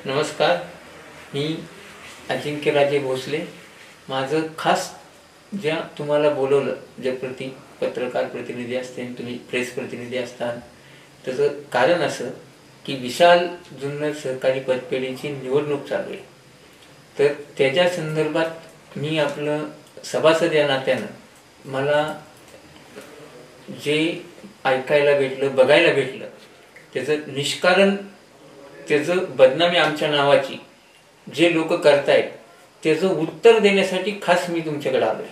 नमस्कार, मी अजिंक्यराजे भोसले. माझं खास ज्या तुम्हाला बोलवलं, ज्या पत्रकार प्रतिनिधी असतील, तुम्ही प्रेस प्रतिनिधी असतात, त्याचं कारण असं की विशाल जुन्नर सहकारी पतपेढीची निवडणूक चालू आहे. तर त्याच्या संदर्भात मी आपलं सभासद या नात्यानं मला जे ऐकायला भेटलं, बघायला भेटलं, त्याचं निष्कारण, त्याचं बदनामी आमच्या नावाची जे लोक करतायत त्याचं उत्तर देण्यासाठी खास मी तुमच्याकडे आलो.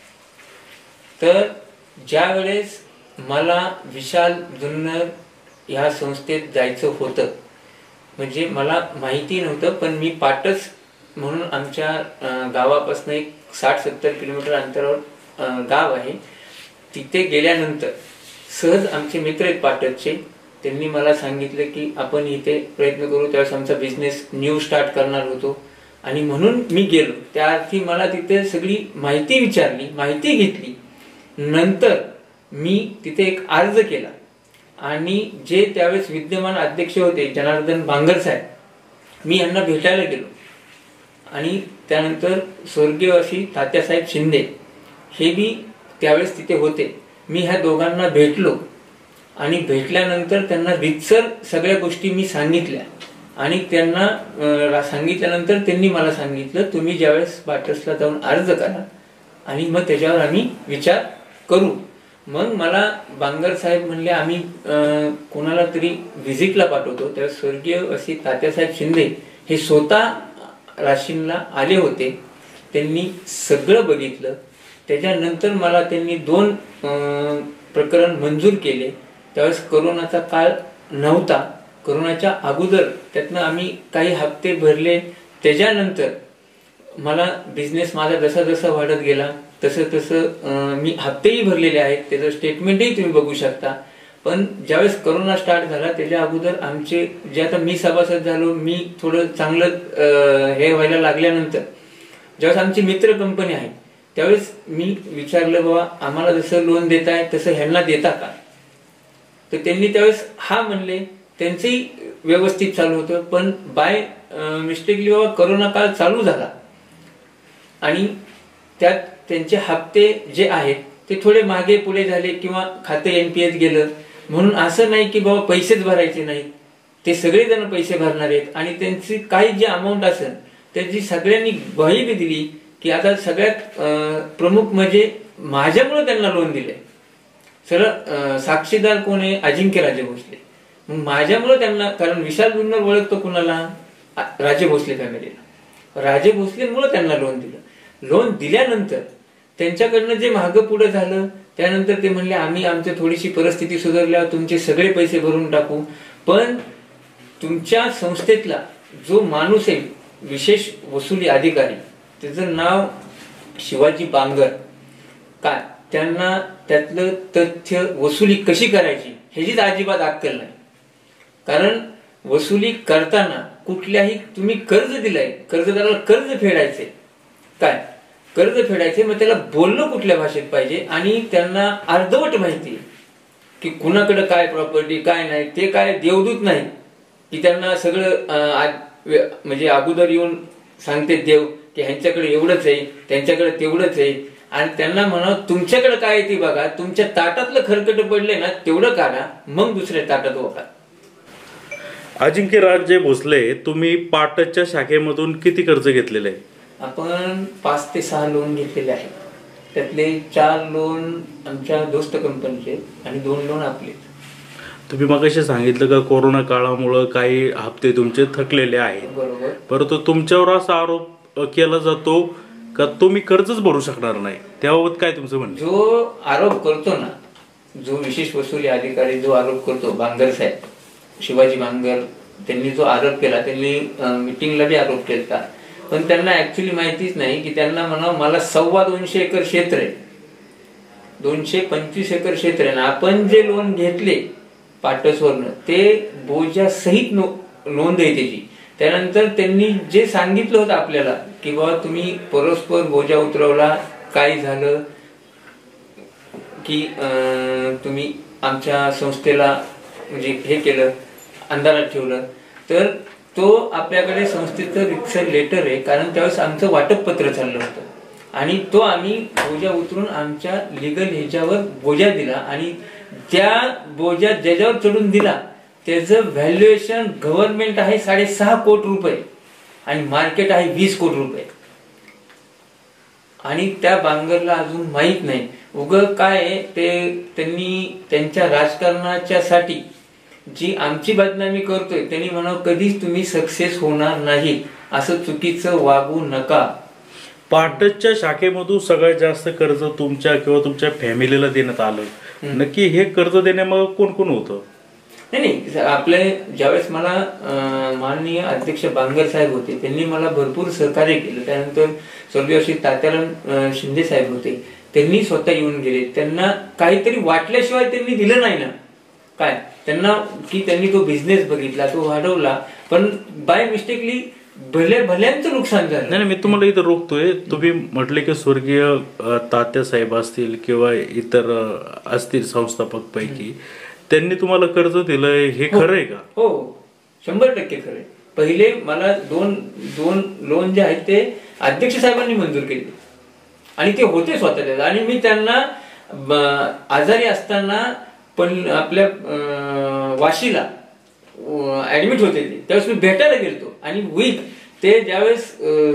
तर ज्या वेळेस मला विशाल जुन्नर ह्या संस्थेत जायचं होतं, म्हणजे मला माहिती नव्हतं, पण मी पाटस म्हणून आमच्या गावापासून एक 60-70 किलोमीटर अंतरावर गाव आहे. तिथे गेल्यानंतर सहज आमचे मित्र आहेत पाटसचे, त्यांनी मला सांगितलं की आपण इथे प्रयत्न करू. त्यावेळेस आमचा बिझनेस न्यू स्टार्ट करणार होतो आणि म्हणून मी गेलो. त्याआधी मला तिथे सगळी माहिती विचारली, माहिती घेतली. नंतर मी तिथे एक अर्ज केला आणि जे त्यावेळेस विद्यमान अध्यक्ष होते जनार्दन बांगर साहेब, मी यांना भेटायला गेलो. आणि त्यानंतर स्वर्गीय अशी तात्यासाहेब शिंदे हे बी त्यावेळेस तिथे होते. मी ह्या दोघांना भेटलो आणि भेटल्यानंतर त्यांना रीतसर सगळ्या गोष्टी मी सांगितल्या आणि त्यांना सांगितल्यानंतर त्यांनी मला सांगितलं तुम्ही ज्यावेळेस पाटसला जाऊन अर्ज करा आणि मग त्याच्यावर आम्ही विचार करू. मग मला बांगर साहेब म्हणले आम्ही कोणाला तरी व्हिजिटला पाठवतो. त्या स्वर्गीय असे तात्यासाहेब शिंदे हे स्वतः राशीनला आले होते. त्यांनी सगळं बघितलं. त्याच्यानंतर मला त्यांनी 2 प्रकरण मंजूर केले. त्यावेळेस करोनाचा काळ नव्हता, करोनाच्या अगोदर त्यातनं आम्ही काही हप्ते भरले. त्याच्यानंतर मला बिझनेस माझा जसा जसा वाढत गेला तसं तसं मी हप्तेही भरलेले आहेत, त्याचं स्टेटमेंटही तुम्ही बघू शकता. पण ज्यावेळेस करोना स्टार्ट झाला त्याच्या अगोदर आमचे जे आता मी सभासद झालो, मी थोडं चांगलं हे व्हायला लागल्यानंतर ज्यावेळेस आमची मित्र कंपनी आहे त्यावेळेस मी विचारलं बाबा आम्हाला जसं लोन देताय तसं ह्यांना देता का. तर त्यांनी त्यावेळेस हा म्हणले. त्यांचंही व्यवस्थित चालू होतं. पण बाय मिस्टेकली बाबा करोना काळ चालू झाला आणि त्यात त्यांचे हप्ते जे आहेत ते थोडे मागे पुढे झाले किंवा खाते NPS गेलं. म्हणून असं नाही की बाबा पैसेच भरायचे नाहीत, ते सगळेजण पैसे भरणार आहेत आणि त्यांची काही जी अमाऊंट असेल त्याची सगळ्यांनी ग्वाही बी दिली की आता सगळ्यात प्रमुख म्हणजे माझ्यामुळे त्यांना लोन दिले. सरळ साक्षीदार कोण आहे, अजिंक्यराजे भोसले. मग माझ्यामुळे त्यांना, कारण विशाल जुन्नर ओळखतो कुणाला, राजे भोसले फॅमिलीला, राजे भोसलेमुळे त्यांना लोन दिलं. लोन दिल्यानंतर त्यांच्याकडनं जे मागं पुढे झालं त्यानंतर ते म्हणले आम्ही आमची थोडीशी परिस्थिती सुधारल्यावर तुमचे सगळे पैसे भरून टाकू. पण तुमच्या संस्थेतला जो माणूस आहे विशेष वसुली अधिकारी, त्याचं नाव शिवाजी बांगर, काय त्यांना त्यातलं तथ्य वसुली कशी करायची ह्याचीच अजिबात अक्कल नाही. कारण वसुली करताना कुठल्याही तुम्ही कर्ज दिलंय, कर्जदाराला कर्ज फेडायचे, काय कर्ज फेडायचे, मग त्याला बोलणं कुठल्या भाषेत पाहिजे आणि त्यांना अर्धवट माहिती की कुणाकडे काय प्रॉपर्टी काय नाही. ते काय देवदूत नाही की त्यांना सगळं म्हणजे अगोदर येऊन सांगते देव की ह्यांच्याकडे एवढंच आहे, त्यांच्याकडे तेवढंच आहे. आणि त्यांना म्हणा तुमच्याकडे काय ती बघा, तुमच्या ताटातलं खरकट पडले ना तेवढं काढा, मग दुसऱ्या ताटात वापरा. अजिंक्यराजे भोसले, तुम्ही पाटसच्या शाखेमधून किती कर्ज घेतलेले आहे? आपण 5 ते 6 लोन घेतलेले आहेत. त्यातले 4 लोन आमच्या दोस्त कंपनीचे आणि 2 लोन आपले. तुम्ही मगाशी सांगितलं का कोरोना काळामुळे काही हप्ते तुमचे थकलेले आहेत. बरोबर. परंतु तुमच्यावर असा आरोप केला जातो का तुम्ही कर्जच भरू शकणार नाही, त्याबाबत काय तुमचं म्हणणं? जो आरोप करतो ना, जो विशेष वसुली अधिकारी जो आरोप करतो, बांगर साहेब, शिवाजी बांगर, त्यांनी जो आरोप केला, त्यांनी मीटिंगला बी आरोप केला. पण त्यांना ऍक्च्युली माहितीच नाही की त्यांना म्हणा मला 225 एकर क्षेत्र आहे, 225 एकर क्षेत्र आहे. आपण जे लोन घेतले पाटसवरनं ते बोजा सहित नोंद आहे त्याची. त्यानंतर त्यांनी जे सांगितलं होतं आपल्याला की बाबा तुम्ही परस्पर बोजा उतरवला, काय झालं की तुम्ही आमच्या संस्थेला म्हणजे हे केलं, अंधारात ठेवलं, तर तो आपल्याकडे संस्थेचं रिक्सर लेटर आहे, कारण त्यावेळेस आमचं वाटप पत्र चाललं होतं आणि तो आम्ही बोजा उतरून आमच्या लिगल ह्याच्यावर बोजा दिला आणि त्या बोजा ज्याच्यावर चढून दिला त्याचं व्हॅल्युएशन गव्हर्नमेंट आहे 6.5 कोटी रुपये आणि मार्केट आहे 20 कोटी रुपये. आणि त्या बांगरला अजून माहित नाही उगं काय ते त्यांनी त्यांच्या राजकारणाच्या साठी जी आमची बदनामी करतोय त्यांनी म्हणावं कधीच तुम्ही सक्सेस होणार नाही असं चुकीचं वागू नका. पाटसच्या शाखेमधून सगळ्यात जास्त कर्ज तुमच्या किंवा तुमच्या फॅमिलीला देण्यात आलं. नक्की हे कर्ज देण्यामागे कोण कोण होतं? नाही आपले ज्यावेळेस मला माननीय अध्यक्ष बांगर साहेब होते त्यांनी मला भरपूर सहकार्य केलं. त्यानंतर स्वर्गीय श्री तात्याराम शिंदे साहेब होते, त्यांनी स्वतः येऊन गेले. त्यांना काहीतरी वाटल्याशिवाय त्यांनी दिलं नाही ना. काय त्यांना की त्यांनी तो बिझनेस बघितला, तो वाढवला, पण बाय मिस्टेकली भल्यांचं नुकसान झालं. नाही मी तुम्हाला इथं रोखतोय. तुम्ही म्हटले की स्वर्गीय तात्यासाहेब असतील किंवा इतर असतील संस्थापक पैकी त्यांनी तुम्हाला कर्ज दिलंय, हे खरं आहे का? हो 100% खरं आहे. पहिले मला दोन लोन जे आहेत ते अध्यक्ष साहेबांनी मंजूर केले आणि ते होते स्वतःच्या. आणि मी त्यांना आजारी असताना पण आपल्या वाशीला ऍडमिट होते ते, त्यावेळेस मी भेटायला गेलतो आणि वीक ते ज्यावेळेस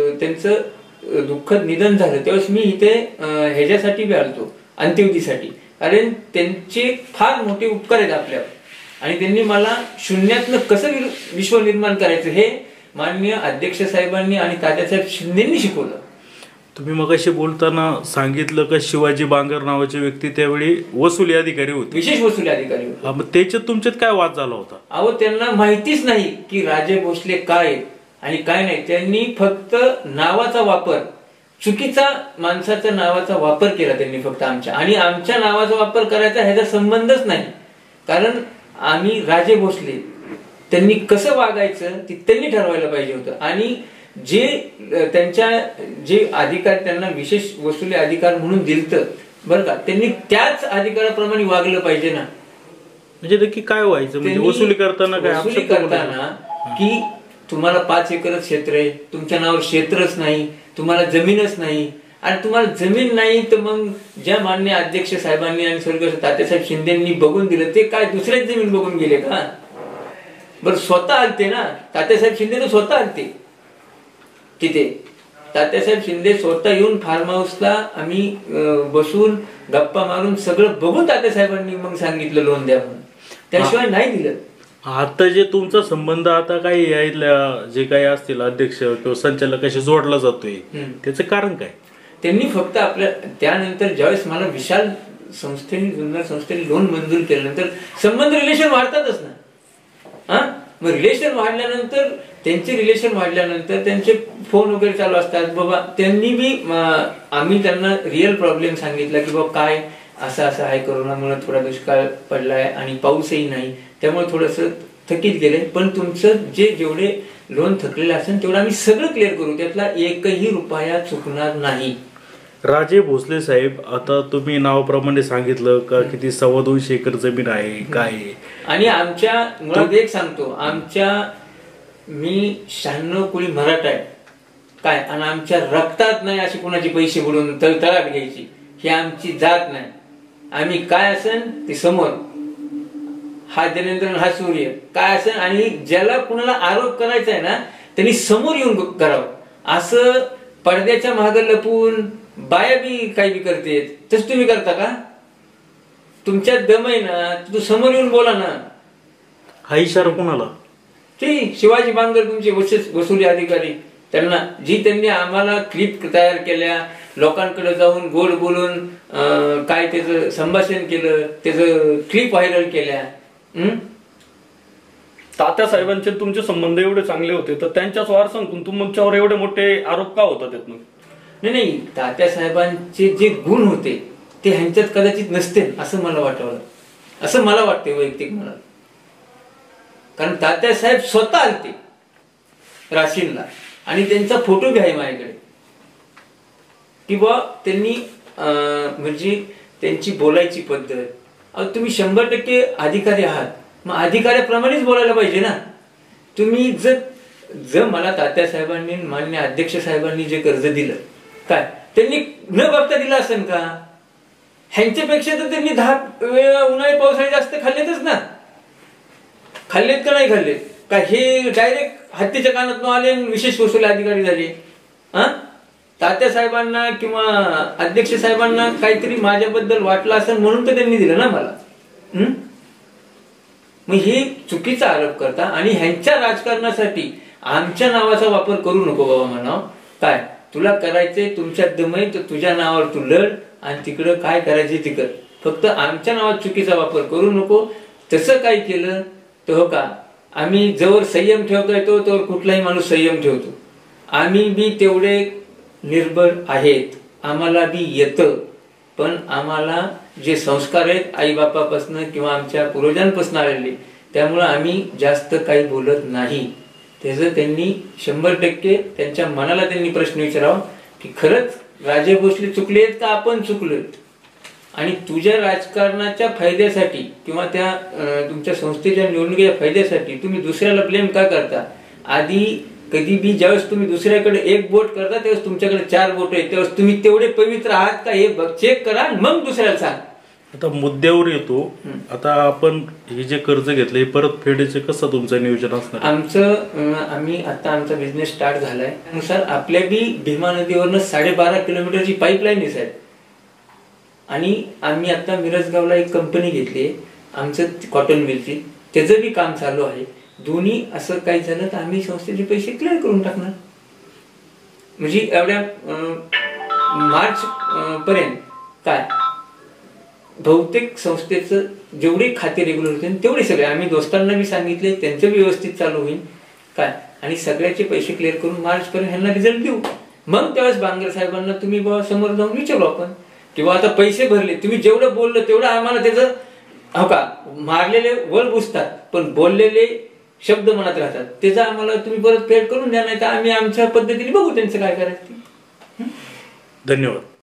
त्यांचं दुःखद निधन झालं त्यावेळेस मी इथे ह्याच्यासाठी बी आलतो, अंत्यविधीसाठी. कारण त्यांचे फार मोठे उपकार आहेत आपल्यावर आणि त्यांनी मला शून्यातनं कसं विश्व निर्माण करायचं हे माननीय अध्यक्ष साहेबांनी आणि तात्यासाहेब शिंदेंनी शिकवलं. तुम्ही मगाशी बोलताना सांगितलं का शिवाजी बांगर नावाचे व्यक्ती त्यावेळी वसुली अधिकारी होते, विशेष वसुली अधिकारी होते. मग त्याच्यात तुमच्यात काय वाद झाला होता? अहो त्यांना माहितीच नाही की राजे भोसले काय आणि काय नाही. त्यांनी फक्त नावाचा वापर, चुकीचा माणसाच्या नावाचा वापर केला त्यांनी फक्त आमच्या, आणि आमच्या नावाचा वापर करायचा ह्याचा संबंधच नाही. कारण आम्ही राजे भोसले, त्यांनी कसं वागायचं ते त्यांनी ठरवायला पाहिजे होतं. आणि जे त्यांच्या जे अधिकार त्यांना विशेष वसुली अधिकार म्हणून दिलतं बरं का, त्यांनी त्याच अधिकाराप्रमाणे वागलं पाहिजे ना. म्हणजे नक्की काय व्हायचं? म्हणजे वसुली करताना काय वसुली करताना की तुम्हाला 5 एकरच क्षेत्र आहे, तुमच्या नावावर क्षेत्रच नाही, तुम्हाला जमीनच नाही. आणि तुम्हाला जमीन नाही तर मग ज्या माननीय अध्यक्ष साहेबांनी आणि स्वर्गीय तात्यासाहेब शिंदेंनी बघून दिलं ते काय दुसऱ्याच जमीन बघून गेले का? बरं स्वतः आलते ना, तात्यासाहेब शिंदे तर स्वतः आलते तिथे. तात्यासाहेब शिंदे स्वतः येऊन फार्म हाऊसला आम्ही बसून गप्पा मारून सगळं बघून तात्यासाहेबांनी मग सांगितलं लोन द्या म्हणून, त्याशिवाय नाही दिलं. आता जे तुमचा संबंध आता काही यायला जे काही असतील अध्यक्ष किंवा संचालकाशी जोडला जातोय त्याचं कारण काय? त्यांनी फक्त आपल्या त्यानंतर ज्यावेळेस मला विशाल संस्थेने जुन्नर संस्थेने लोन मंजूर केल्यानंतर संबंध रिलेशन वाढतातच ना. हा मग रिलेशन वाढल्यानंतर त्यांचे फोन वगैरे चालू असतात. बाबा त्यांनी बी आम्ही त्यांना रिअल प्रॉब्लेम सांगितला की बाबा काय असं आहे, करोनामुळे थोडा दुष्काळ पडलाय आणि पाऊसही नाही, त्यामुळे थोडस थकीत गेले, पण तुमचं जेवढे लोन थकलेलं असेल तेवढं आम्ही सगळं क्लिअर करू, त्यातला एकही रुपया चुकणार नाही. राजे भोसले साहेब, आता तुम्ही नावाप्रमाणे सांगितलं का किती 225 एकर जमीन आहे काय, आणि आमच्या मुळात एक सांगतो, मी 96 कुळी मराठा आहे काय, आणि आमच्या रक्तात नाही अशी कोणाचे पैसे बुडून तळतळाट घ्यायची, ही आमची जात नाही. आम्ही काय असेल ते समोर, हा जनेंद्रन हा सूर्य काय असेल, आणि ज्याला कुणाला आरोप करायचा आहे ना त्यांनी समोर येऊन करावं. असं पडद्याच्या मागे लपून बाया बी काही बी करते तसं तुम्ही करता का? तुमच्यात दम आहे ना, तू समोर येऊन बोला ना. हा इशारा कोणाला? ते शिवाजी बांगर तुमचे वसुली अधिकारी, त्यांनी आम्हाला क्लिप तयार केल्या, लोकांकडे जाऊन गोड बोलून काय त्याचं संभाषण केलं, त्याचं क्लिप व्हायरल केल्या. तात्यासाहेबांचे तुमचे संबंध एवढे चांगले होते तर त्यांच्याच वारसांतून तुमच्यावर एवढे मोठे आरोप का होतात त्यातून? नाही, तात्यासाहेबांचे जे गुण होते ते ह्यांच्यात कदाचित नसते असं मला वाटते वैयक्तिक मला. कारण तात्यासाहेब स्वतः आलते राशीनला आणि त्यांचा फोटो बी आहे माझ्याकडे की बा त्यांनी म्हणजे त्यांची बोलायची पद्धत. तुम्ही 100% अधिकारी आहात, मग अधिकाऱ्याप्रमाणेच बोलायला पाहिजे ना. तुम्ही जर जर मला तात्यासाहेबांनी मान्य अध्यक्ष साहेबांनी जे कर्ज दिलं काय त्यांनी न बघता दिलं असेल का? ह्यांच्यापेक्षा तर त्यांनी 10 वेळा उन्हाळी पावसाळी जास्त खाल्लेतच ना. खाल्लेत का नाही खाल्लेत का? हे डायरेक्ट हत्तीच्या कानात आले विशेष वसुली अधिकारी झाले. तात्यासाहेबांना किंवा अध्यक्ष साहेबांना काहीतरी माझ्याबद्दल वाटलं असेल म्हणून तर त्यांनी दिलं ना मला. मग हे चुकीचा आरोप करता आणि ह्यांच्या राजकारणासाठी आमच्या नावाचा वापर करू नको बाबा म्हणाव. काय तुला करायचंय तुमच्यात दम आहे तर तुझ्या नावावर तू लढ आणि तिकडं काय करायचे ते कर. फक्त आमच्या नावात चुकीचा वापर करू नको. तसं काय केलं तर हो का आम्ही जवळ संयम ठेवता येतो तोवर कुठलाही माणूस संयम ठेवतो. आम्ही बी तेवढे निर्भर आहेत, आम्हाला बी येतं. पण आम्हाला जे संस्कार आहेत आई बापापासून किंवा आमच्या पूर्वजांपासून आलेले त्यामुळे आम्ही जास्त काही बोलत नाही. त्याचं त्यांनी 100% त्यांच्या मनाला त्यांनी प्रश्न विचारावा की खरंच राजे भोसले चुकले आहेत का आपण चुकलोय. आणि तुझ्या राजकारणाच्या फायद्यासाठी किंवा त्या तुमच्या संस्थेच्या निवडणुकीच्या फायद्यासाठी तुम्ही दुसऱ्याला ब्लेम का करता? आधी कधी बी ज्यावेळेस तुम्ही दुसऱ्याकडे एक बोट करता त्यावेळेस तुमच्याकडे 4 बोट आहेत. त्यावेळेस तुम्ही तेवढे पवित्र आहात का हे चेक करा मग दुसऱ्याला सांग. आता मुद्द्यावर येतो. आता आपण हे जे कर्ज घेतलं हे परत फेडीचे कसं तुमचं नियोजन असणार? आम्ही आता आमचा बिझनेस स्टार्ट झालाय त्यानुसार आपल्या बी भीमा नदीवरनं 12.5 किलोमीटरची पाईपलाईन दिसत. आणि आम्ही आता मिरजगावला एक कंपनी घेतली आमचं कॉटन मिलची, त्याचं बी काम चालू आहे. दोन्ही असं काही झालं तर आम्ही संस्थेचे पैसे क्लिअर करून टाकणार. म्हणजे एवढ्या मार्च पर्यंत काय बहुतेक संस्थेचं जेवढे खाते रेग्युलर होते तेवढे सगळे आम्ही दोस्तांना बी सांगितले, त्यांचं बी व्यवस्थित चालू होईल काय. आणि सगळ्याचे पैसे क्लिअर करून मार्च पर्यंत ह्यांना रिझल्ट देऊ. मग त्यावेळेस बांगर साहेबांना तुम्ही बाबा समोर जाऊन विचारू आपण किंवा आता पैसे भरले तुम्ही जेवढं बोललं तेवढं आम्हाला त्याचं हो का मारलेले वर बुजतात पण बोललेले शब्द मनात राहतात. त्याचा आम्हाला तुम्ही परत पेड करून द्या नाही तर आम्ही आमच्या पद्धतीने बघू त्यांचं काय करायचं. धन्यवाद.